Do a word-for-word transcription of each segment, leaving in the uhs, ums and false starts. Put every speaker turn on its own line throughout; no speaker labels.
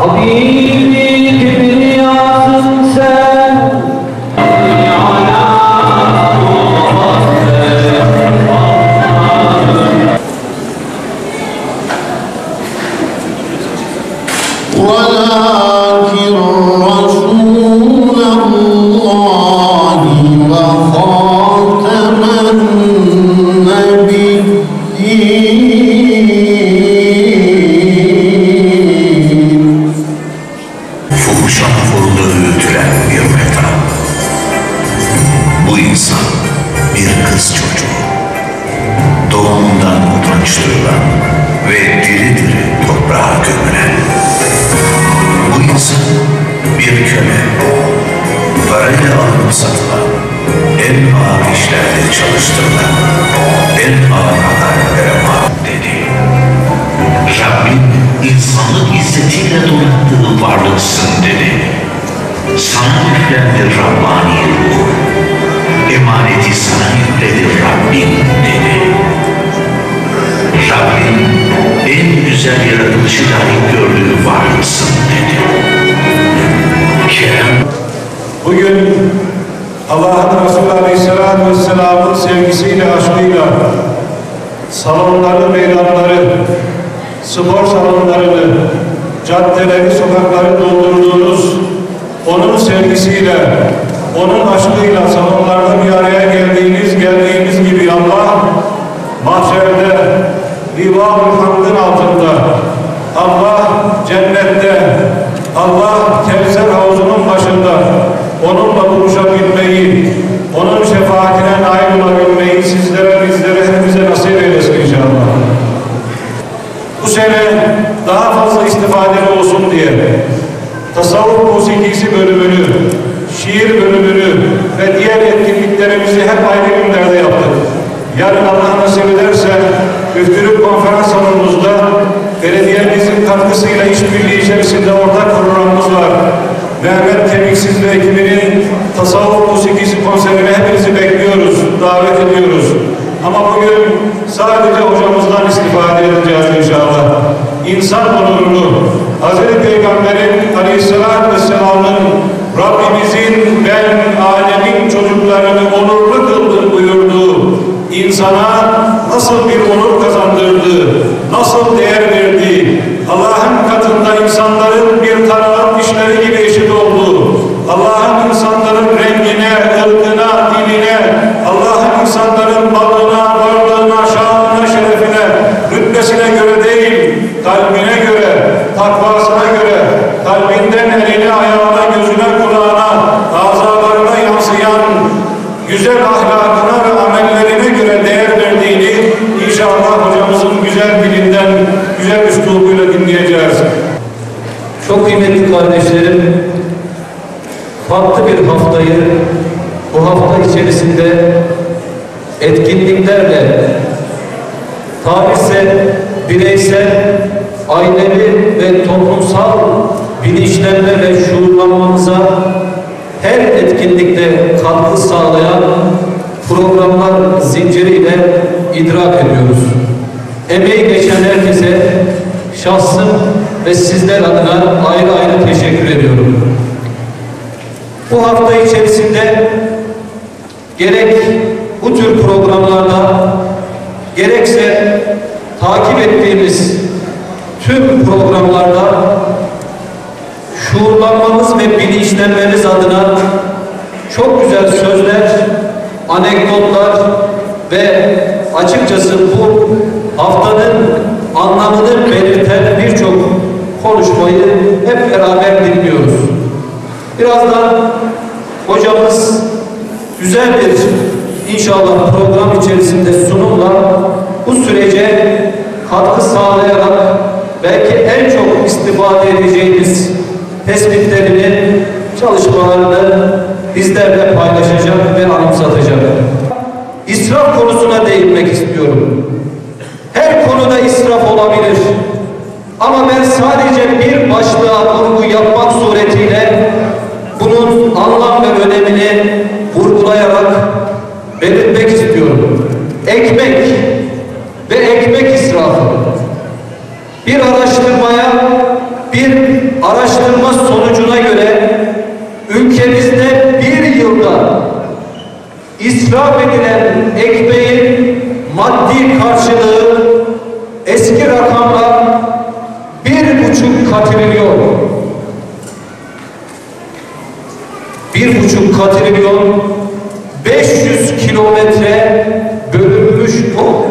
Habibi kibriyasın sen,
ولكن رسول الله وخاتم النبيين
Fuhuşat uğrunda öğütülen bir meta. Bu insan bir kız çocuğu. Doğumundan utanç duyulan ve diri diri toprağa gömülen. Bu insan bir köle. Parayla alınıp satılan, en ağır işlerde çalıştırılan, en ağır adaletlere maruz dedi. Rabbim insanlık izzetiyle donattığı varlıksın dedi. Sana yüklendi Rabbani ruh. Emaneti sana yükledi Rabbim dedi. Rabbim en güzel yaratılışı layık gördüğü varlıksın dedi. Kerem
Bugün Allah'ın Resulü Aleyhisselatü Vesselam'ın sevgisiyle, aşkıyla salonları, meydanları, spor salonlarını, caddeleri, sokakları doldurduğunuz, onun sevgisiyle, onun aşkıyla salonlarda bir araya geldiğiniz, geldiğiniz gibi Allah, mahşerde, Liva-ül Hamd'ın altında, Allah cennette, Allah Kevser havuzunun başında, onunla buluşabilmeyi, onun şefaatine nail olabilmeyi sizlere, bizlere, hepimize nasip eylesin inşallah. Bu sene daha fazla istifadeli olsun diye tasavvuf musikisi bölümünü, şiir bölümünü ve diğer etkinliklerimizi hep ayrı günlerde yaptık. Yarın Allah nasip ederse Üftürük konferans salonumuzda belediyemizin katkısıyla işbirliği içerisinde ortak programımız var. Mehmet Kemiksiz ve ekibinin tasavvuf musikisi konserine hepinizi bekliyoruz, davet ediyoruz. Ama bugün sadece hocamızdan istifade edeceğiz inşallah. İnsan onurunu, Hazreti Peygamber'in Aleyhisselatü Vesselam'ın Rabbimizin ben alemin çocuklarını onurlu kıldım buyurduğu insana nasıl bir onur kazandırdı, nasıl değer verdi, Allah'ın katında insanların bir tarafın işleri gibi eşit olduğu, Allah'ın insanların rengine, ırkına, diline, Allah'ın insanların balına, varlığına, şanına, şerefine, rütbesine göre değil, kalbine göre, takvasına göre, kalbinden eline, ayağına, gözüne, kulağına, azalarına yansıyan güzel ahlakına ve amellerine göre değer verdiğini inşallah hocamızın güzel dilinden, güzel üslubuyla dinleyeceğiz.
Çok kıymetli kardeşlerim, farklı bir haftayı bu hafta içerisinde etkinliklerle tabirse bireysel, ailevi ve toplumsal bilinçlenme ve şuurlanmamıza her etkinlikte katkı sağlayan programlar zinciriyle idrak ediyoruz. Emeği geçen herkese şahsım ve sizler adına ayrı ayrı teşekkür ediyorum. Bu hafta içerisinde gerek bu tür programlarda gerekse takip ettiğimiz tüm programlarda şuurlanmamız ve bilinçlenmemiz adına çok güzel sözler, anekdotlar ve açıkçası bu haftanın anlamını belirten birçok konuşmayı hep beraber dinliyoruz. Birazdan hocamız güzel bir inşallah program içerisinde sunumla bu sürece katkı sağlayarak belki en çok istifade edeceğimiz tespitlerini, çalışmalarını bizlerle paylaşacak ve anımsatacak. İsraf konusuna değinmek istiyorum. Her konuda israf olabilir. Ama ben sadece bir başlığa vurgu yapmak suretiyle bunun anlam ve önemini vurgulayarak belirtmek istiyorum. Ekmek ve ekmek israfı. Bir araştırmaya, bir araştırmaya israf edilen ekmeğin maddi karşılığı eski rakamla bir buçuk katrilyon. Bir buçuk katrilyon beş yüz kilometre bölünmüş top.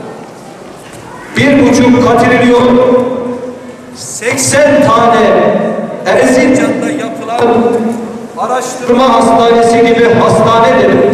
Bir buçuk katrilyon seksen tane Erzincan'da yapılan araştırma hastanesi gibi hastane demek.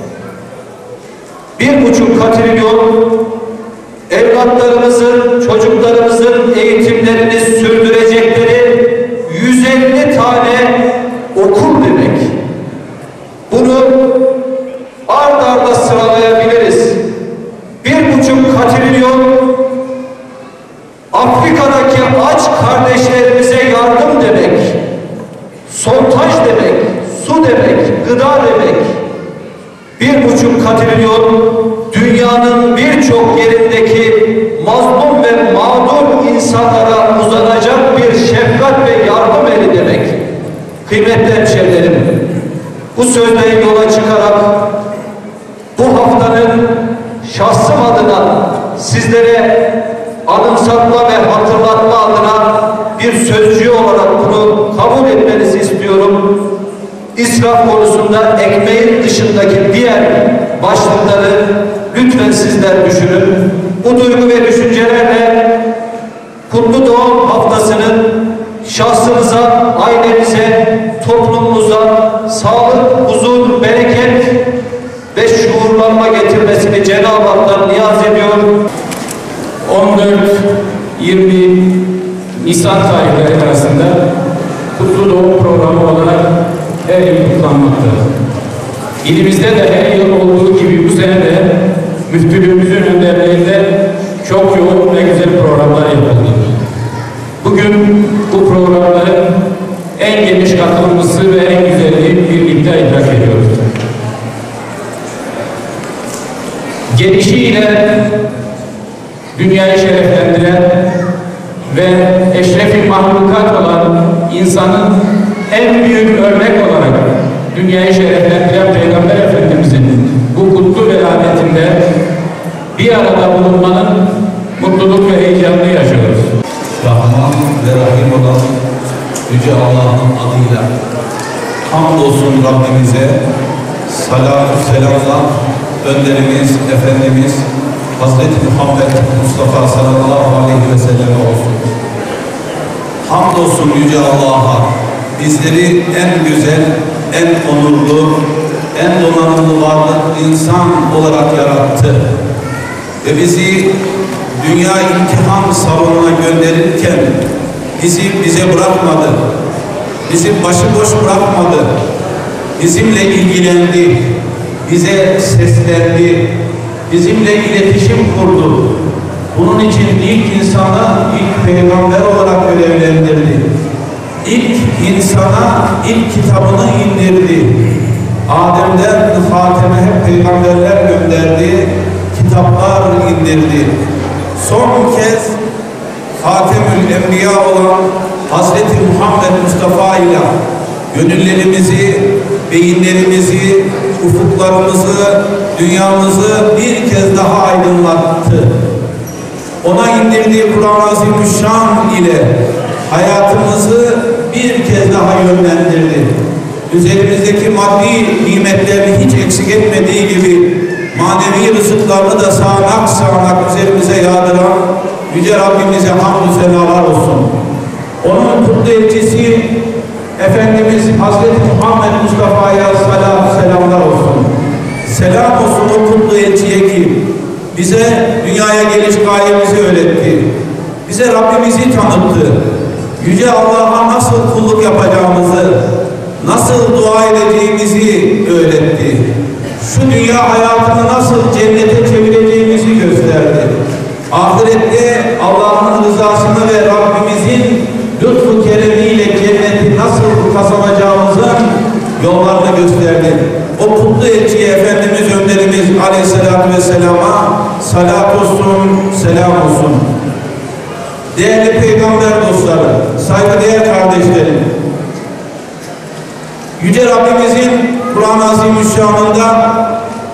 Bir buçuk katrilyon evlatlarımızın, çocuklarımızın eğitimlerini sürdürecekleri yüz elli tane okul demek. Bunu ard arda sıralayabiliriz. Bir buçuk katrilyon Afrika'daki aç kardeşlerimize yardım demek. Sontaj demek, su demek, gıda demek. Bir buçuk katrilyon dünyanın birçok yerindeki mazlum ve mağdur insanlara uzanacak bir şefkat ve yardım eli demek. Kıymetli hemşehrilerim, bu sözden yola çıkarak bu haftanın şahsım adına sizlere anımsatma ve hatırlatma adına bir sözcü olarak bunu kabul etmenizi istiyorum. İsraf konusunda ekmeğin dışındaki diğer başlıkları lütfen sizler düşünün. Bu duygu ve düşüncelerle Kutlu Doğum Haftası'nın şahsımıza, ailemize, toplumumuza sağlık, huzur, bereket ve şuurlanma getirmesini Cenab-ı Hak'tan niyaz ediyorum.
on dört yirmi Nisan tarihleri arasında Kutlu Doğum Programı olarak her yıl kutlanmaktadır. İlimizde de her yıl olduğu gibi bu sene de müftülüğümüzün önderliğinde çok yoğun ve güzel programlar yapıldı. Bugün bu programların en geniş katılımcısı ve en güzelliği birlikte idrak ediyoruz. Gelişiyle dünyayı şereflendiren ve eşref-i mahlukat olan insanın en büyük örnek olarak dünyayı şereflendiren Peygamber Efendimizin bu kutlu veladetinde bir arada bulunmanın mutluluk ve heyecanını yaşıyoruz.
Rahman ve Rahim olan Yüce Allah'ın adıyla hamdolsun Rabbimize, salatü selamlar önderimiz, Efendimiz Hazreti Muhammed Mustafa sallallahu aleyhi ve sellem olsun. Hamdolsun Yüce Allah'a bizleri en güzel, en onurlu, en donanımlı varlık insan olarak yarattı. Ve bizi dünya imtihan salonuna gönderirken bizi bize bırakmadı. Bizi başıboş bırakmadı. Bizimle ilgilendi. Bize seslendi. Bizimle iletişim kurdu. Bunun için ilk insana ilk peygamber olarak görevlendirdi. İlk insana ilk kitabını indirdi. Adem'den Fatime hep peygamberler gönderdi. Kitaplar indirdi. Son kez Hatemül Enbiya olan Hazreti Muhammed Mustafa ile gönüllerimizi, beyinlerimizi, ufuklarımızı, dünyamızı bir kez daha aydınlattı. Ona indirdiği Kur'an-ı Azimüşşan ile hayatımızı bir kez daha yönlendirdi. Üzerimizdeki maddi nimetlerini hiç eksik etmediği gibi manevi rızıklarını da sağanak sağanak üzerimize yağdıran Yüce Rabbimize hamdü senalar olsun. Onun kutlu elçisi Efendimiz Hazreti Muhammed Mustafa'ya salat selamlar olsun. Selam olsun o kutlu elçiye ki bize dünyaya geliş gayemizi öğretti. Bize Rabbimizi tanıttı. Yüce Allah'a nasıl kulluk yapacağımızı, nasıl dua edeceğimizi öğretti. Şu dünya hayatını nasıl cennete çevireceğimizi gösterdi. Ahirette Allah'ın rızasını ve Rabbimizin lütfu keremiyle cenneti nasıl kazanacağımızın yollarını gösterdi. O kutlu elçiye Efendimiz önderimiz Aleyhisselatü Vesselam'a salat olsun, selam olsun. Değerli peygamber dostları, saygıdeğer kardeşlerim, Yüce Rabbimizin Kur'an-ı Azimüşşan'ında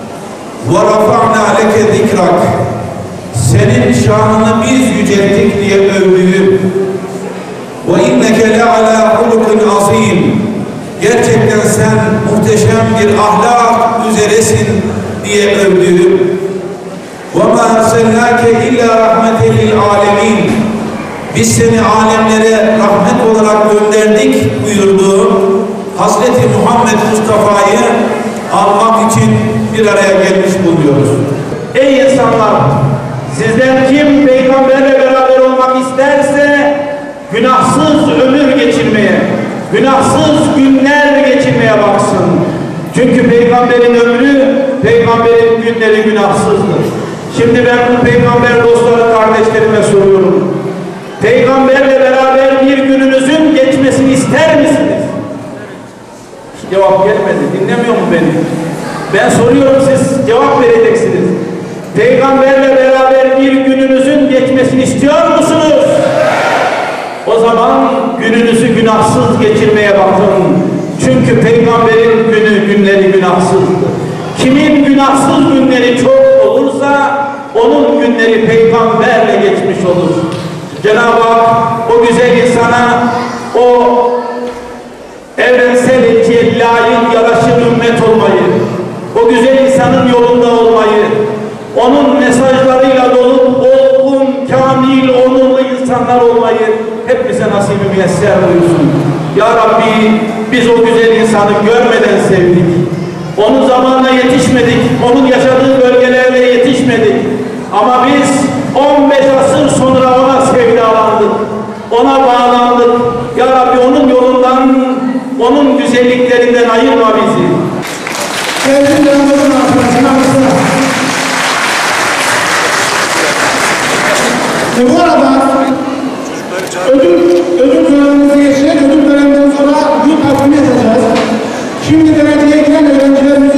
وَرَفَعْنَا لَكَ ذِكْرَكَ senin şanını biz yücelttik diye övdüğü وَاِنَّكَ لَعَلَى خُلُقٍ عَظِيمٍ gerçekten sen muhteşem bir ahlak üzeresin diye övdüğü وَمَا أَرْسَلْنَاكَ إِلَّا رَحْمَةً لِلْعَالَمِينَ biz seni alemlere rahmet olarak gönderdik buyurduğu Hazreti Muhammed Mustafa'yı almak için bir araya gelmiş bulunuyoruz.
Ey insanlar! Sizden kim peygamberle beraber olmak isterse günahsız ömür geçirmeye, günahsız günler geçirmeye baksın. Çünkü peygamberin ömrü, peygamberin günleri günahsızdır. Şimdi ben bu peygamber dostları kardeşlerime soruyorum. Peygamberle beraber bir gününüzün geçmesini ister misiniz? Cevap gelmedi. Dinlemiyor mu beni? Ben soruyorum, siz cevap vereceksiniz. Peygamberle beraber bir gününüzün geçmesini istiyor musunuz? O zaman gününüzü günahsız geçirmeye bakın. Çünkü peygamberin günü, günleri günahsızdır. Kimin günahsız günleri çok olursa onun günleri peygamberle geçmiş olur. Cenab-ı Hak o güzel insana o evrensel elçiye layık yaraşır ümmet olmayı, o güzel insanın yolunda olmayı, onun mesajlarıyla dolup olgun, kamil, onurlu insanlar olmayı hepimize nasip-i müyesser buyursun. Ya Rabbi, biz o güzel insanı görmeden sevdik. Onun zamanına yetişmedik, onun yaşadığı bölgelerde yetişmedik. Ama biz on beş asır sonra ona sevdalandık, ona bağlandık. Ya Rabbi, onun yolundan, onun güzelliklerinden ayırma bizi.
Sevgili Ramazan arkadaşlar, e bu arada ödül, ödül törenimize geçecek. Ödül töreninden sonra büyük takvim yapacağız. Şimdi dereceye giren öğrencilerimiz